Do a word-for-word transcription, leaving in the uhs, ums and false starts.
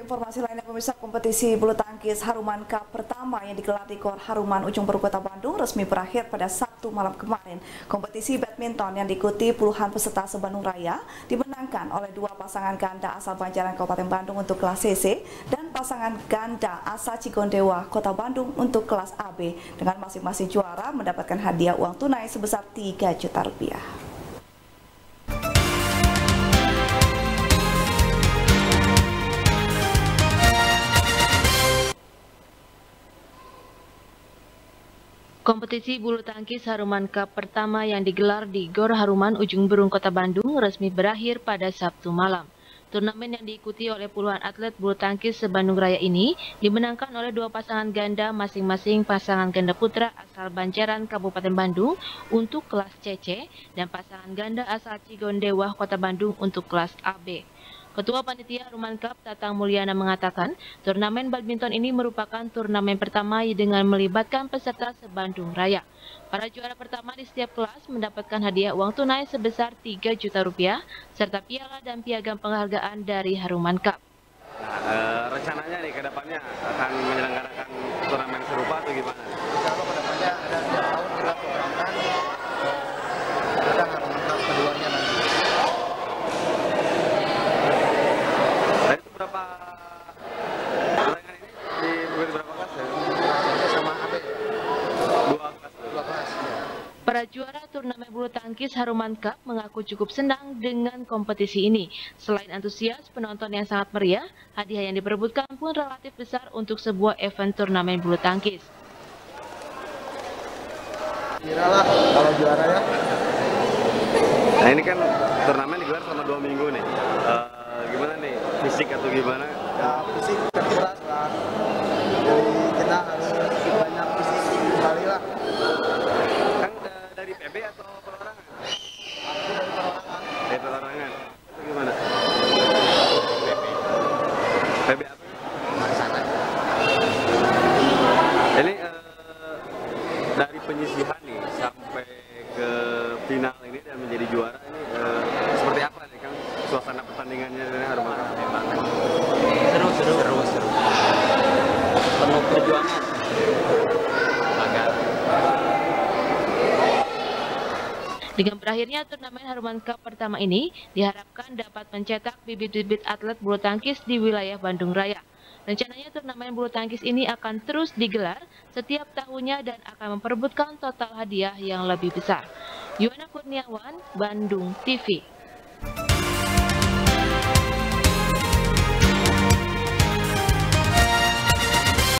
Informasi lainnya pemirsa, kompetisi bulu tangkis Haruman Cup pertama yang digelar di Gor Haruman Ujung Berung Kota Bandung resmi berakhir pada Sabtu malam kemarin. Kompetisi badminton yang diikuti puluhan peserta se-Bandung Raya dimenangkan oleh dua pasangan ganda asal Banjaran Kabupaten Bandung untuk kelas C C dan pasangan ganda asal Cigondewa Kota Bandung untuk kelas A B, dengan masing-masing juara mendapatkan hadiah uang tunai sebesar tiga juta rupiah. Kompetisi bulu tangkis Haruman Cup pertama yang digelar di Gor Haruman Ujung Berung Kota Bandung resmi berakhir pada Sabtu malam. Turnamen yang diikuti oleh puluhan atlet bulu tangkis se-Bandung Raya ini dimenangkan oleh dua pasangan ganda, masing-masing pasangan ganda putra asal Banjaran Kabupaten Bandung untuk kelas C C dan pasangan ganda asal Cigondewa Kota Bandung untuk kelas A B. Ketua Panitia Haruman Cup Tatang Mulyana mengatakan, turnamen badminton ini merupakan turnamen pertama dengan melibatkan peserta se-Bandung Raya. Para juara pertama di setiap kelas mendapatkan hadiah uang tunai sebesar tiga juta rupiah, serta piala dan piagam penghargaan dari Haruman Cup. Nah, e, rencananya nih ke depannya akan menyelenggarakan turnamen serupa atau gimana? Kalau ke depannya ada setiap tahun kita programkan ada Haruman Cup keduanya nanti. Berapa pertandingan ini dibagi berapa kelas ya? Sama A B. Dua kelas. Dua kelas. Para juara turnamen bulu tangkis Haruman Cup mengaku cukup senang dengan kompetisi ini. Selain antusias, penonton yang sangat meriah, hadiah yang diperebutkan pun relatif besar untuk sebuah event turnamen bulu tangkis. Kiralah kalau juara ya. Nah ini kan turnamen digelar selama dua minggu nih. Uh, gimana nih, fisik atau gimana? Ya fisik terkuras lah. Jadi kita harus banyak fisik kembali lah. Kan uh, dari P B atau perorangan? Aku dari perorangan. Dari perorangan. Itu gimana? P B. P B apa? Sana. Ini uh, dari penyisihan nih sampai ke final ini dan menjadi juara ini uh, seperti apa nih Kang suasana pertandingannya dari Haruman Cup? Seru, seru, seru, seru. Penuh perjuangan. Agar. Dengan berakhirnya turnamen Haruman Cup pertama ini, diharapkan dapat mencetak bibit-bibit atlet bulu tangkis di wilayah Bandung Raya. Rencananya turnamen bulu tangkis ini akan terus digelar setiap tahunnya dan akan memperebutkan total hadiah yang lebih besar. Yuwana Kurniawan, Bandung T V.